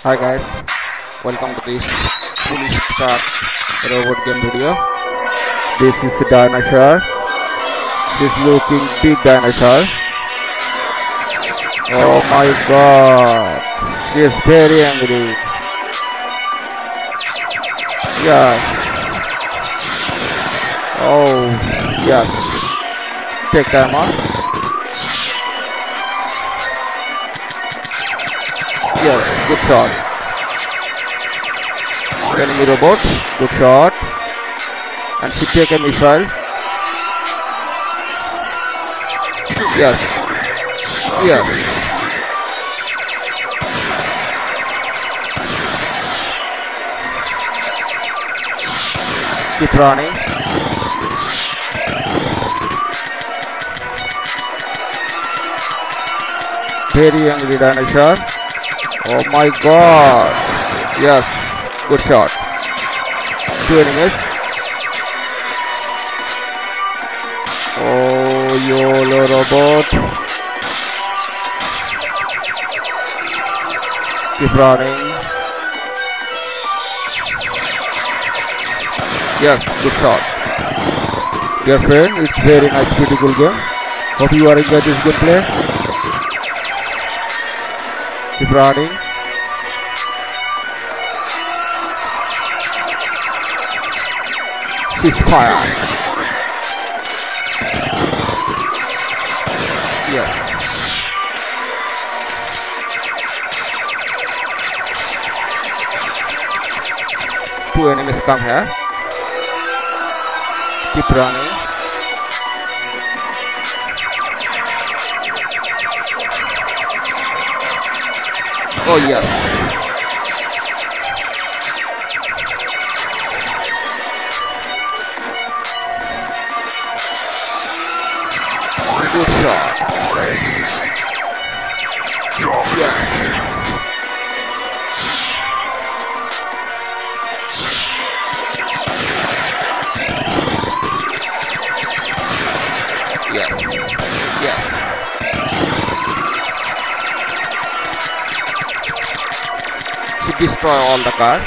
Hi guys, welcome to this fully start robot game video. This is a dinosaur. She's looking big dinosaur. Oh my god, she is very angry. Yes. Oh yes. Take time on. Yes, good shot. Enemy robot, good shot. And she take a missile. Yes. Yes. Keep running. Very angry dinosaur. Oh my god. Yes. Good shot. Two enemies. Oh, YOLO robot. Keep running. Yes, good shot. Dear friend, it's very nice, beautiful game. Hope you are enjoying this gameplay. Keep running. She's fire. Yes. Two enemies come here. Keep running. Oh yes. Good shot. Yes. Yes. Yes. She destroy all the car.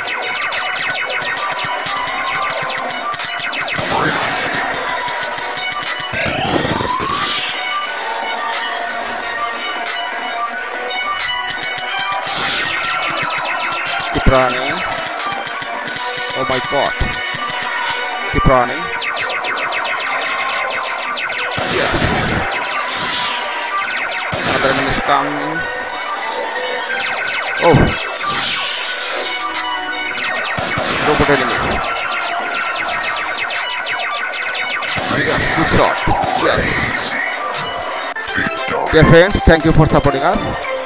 Keep running. Oh my god. Keep running. Yes. Another enemy is coming. Oh. Robot enemies. Yes, good shot. Yes. Dear friends, thank you for supporting us.